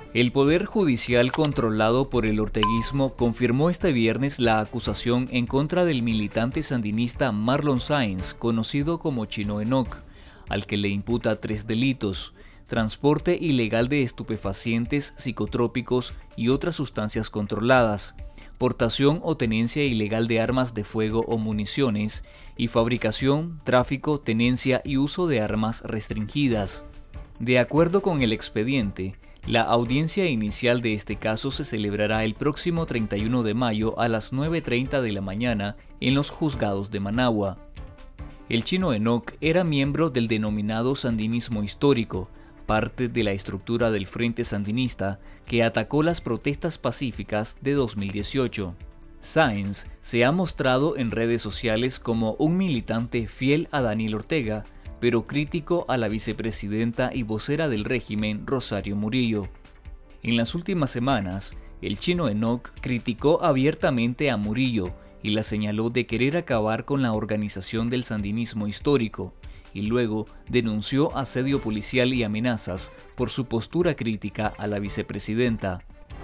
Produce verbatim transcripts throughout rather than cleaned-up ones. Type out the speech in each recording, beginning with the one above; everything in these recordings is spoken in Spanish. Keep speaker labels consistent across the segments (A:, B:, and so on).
A: El Poder Judicial controlado por el orteguismo confirmó este viernes la acusación en contra del militante sandinista Marlon Sáenz, conocido como Chino Enoc, al que le imputa tres delitos: transporte ilegal de estupefacientes, psicotrópicos y otras sustancias controladas, portación o tenencia ilegal de armas de fuego o municiones, y fabricación, tráfico, tenencia y uso de armas restringidas. De acuerdo con el expediente, la audiencia inicial de este caso se celebrará el próximo treinta y uno de mayo a las nueve y treinta de la mañana en los juzgados de Managua. El Chino Enoc era miembro del denominado Sandinismo Histórico, parte de la estructura del Frente Sandinista que atacó las protestas pacíficas de dos mil dieciocho. Sáenz se ha mostrado en redes sociales como un militante fiel a Daniel Ortega, pero crítico a la vicepresidenta y vocera del régimen, Rosario Murillo. En las últimas semanas, el Chino Enoc criticó abiertamente a Murillo y la señaló de querer acabar con la organización del sandinismo histórico, y luego denunció asedio policial y amenazas por su postura crítica a la vicepresidenta.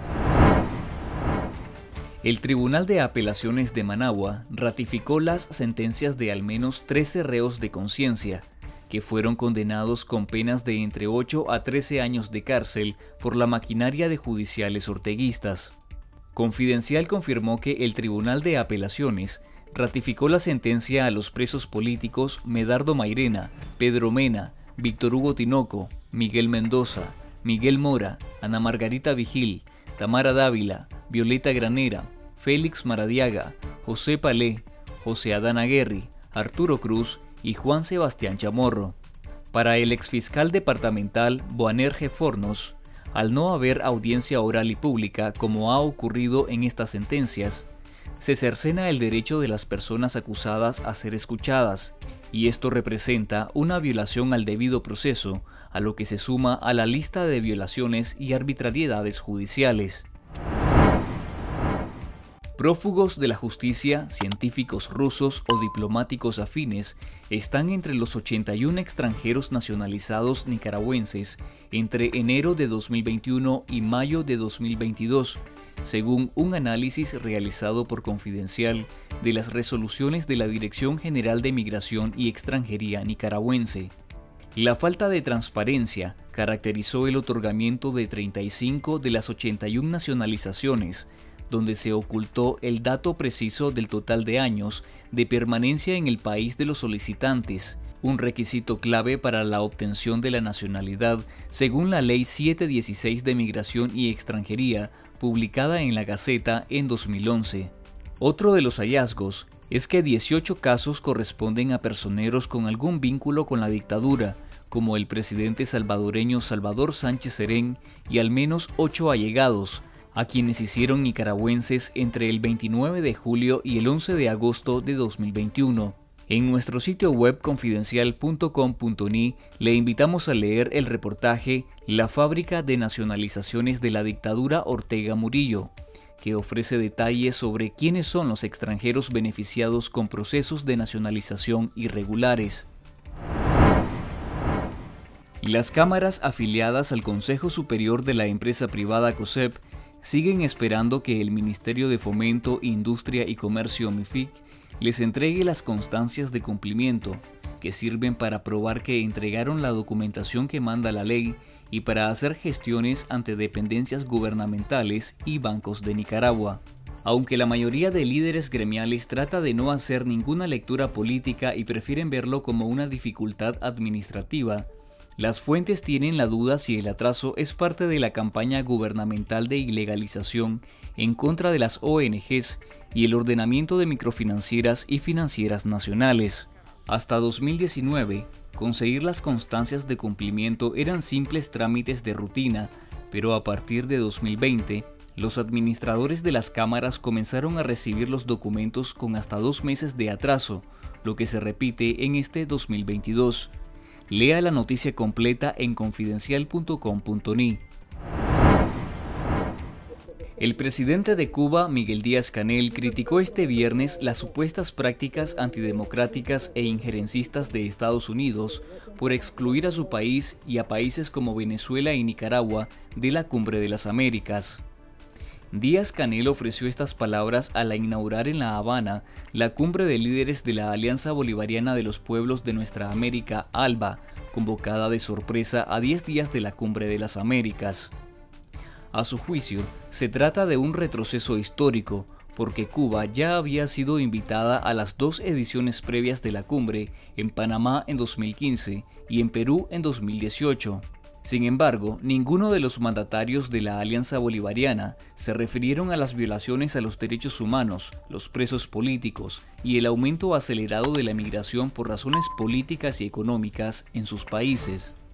A: El Tribunal de Apelaciones de Managua ratificó las sentencias de al menos trece reos de conciencia, que fueron condenados con penas de entre ocho a trece años de cárcel por la maquinaria de judiciales orteguistas. Confidencial confirmó que el Tribunal de Apelaciones ratificó la sentencia a los presos políticos Medardo Mairena, Pedro Mena, Víctor Hugo Tinoco, Miguel Mendoza, Miguel Mora, Ana Margarita Vigil, Tamara Dávila, Violeta Granera, Félix Maradiaga, José Palé, José Adán Aguerri, Arturo Cruz y Juan Sebastián Chamorro. Para el exfiscal departamental Boanerge Fornos, al no haber audiencia oral y pública como ha ocurrido en estas sentencias, se cercena el derecho de las personas acusadas a ser escuchadas, y esto representa una violación al debido proceso, a lo que se suma a la lista de violaciones y arbitrariedades judiciales. Prófugos de la justicia, científicos rusos o diplomáticos afines están entre los ochenta y uno extranjeros nacionalizados nicaragüenses entre enero de dos mil veintiuno y mayo de dos mil veintidós, según un análisis realizado por Confidencial de las resoluciones de la Dirección General de Migración y Extranjería nicaragüense. La falta de transparencia caracterizó el otorgamiento de treinta y cinco de las ochenta y una nacionalizaciones, donde se ocultó el dato preciso del total de años de permanencia en el país de los solicitantes, un requisito clave para la obtención de la nacionalidad según la Ley setecientos dieciséis de Migración y Extranjería, publicada en la Gaceta en dos mil once. Otro de los hallazgos es que dieciocho casos corresponden a personeros con algún vínculo con la dictadura, como el presidente salvadoreño Salvador Sánchez Serén, y al menos ocho allegados, a quienes hicieron nicaragüenses entre el veintinueve de julio y el once de agosto de dos mil veintiuno. En nuestro sitio web confidencial punto com punto ni le invitamos a leer el reportaje La fábrica de nacionalizaciones de la dictadura Ortega Murillo, que ofrece detalles sobre quiénes son los extranjeros beneficiados con procesos de nacionalización irregulares. Las cámaras afiliadas al Consejo Superior de la empresa privada COSEP siguen esperando que el Ministerio de Fomento, Industria y Comercio MIFIC les entregue las constancias de cumplimiento, que sirven para probar que entregaron la documentación que manda la ley y para hacer gestiones ante dependencias gubernamentales y bancos de Nicaragua. Aunque la mayoría de líderes gremiales trata de no hacer ninguna lectura política y prefieren verlo como una dificultad administrativa, las fuentes tienen la duda si el atraso es parte de la campaña gubernamental de ilegalización en contra de las O N Ges y el ordenamiento de microfinancieras y financieras nacionales. Hasta dos mil diecinueve, conseguir las constancias de cumplimiento eran simples trámites de rutina, pero a partir de dos mil veinte, los administradores de las cámaras comenzaron a recibir los documentos con hasta dos meses de atraso, lo que se repite en este dos mil veintidós. Lea la noticia completa en confidencial punto com punto ni. El presidente de Cuba, Miguel Díaz-Canel, criticó este viernes las supuestas prácticas antidemocráticas e injerencistas de Estados Unidos por excluir a su país y a países como Venezuela y Nicaragua de la Cumbre de las Américas. Díaz-Canel ofreció estas palabras al inaugurar en La Habana la cumbre de líderes de la Alianza Bolivariana de los Pueblos de Nuestra América, ALBA, convocada de sorpresa a diez días de la Cumbre de las Américas. A su juicio, se trata de un retroceso histórico, porque Cuba ya había sido invitada a las dos ediciones previas de la cumbre, en Panamá en dos mil quince y en Perú en dos mil dieciocho. Sin embargo, ninguno de los mandatarios de la Alianza Bolivariana se refirieron a las violaciones a los derechos humanos, los presos políticos y el aumento acelerado de la migración por razones políticas y económicas en sus países.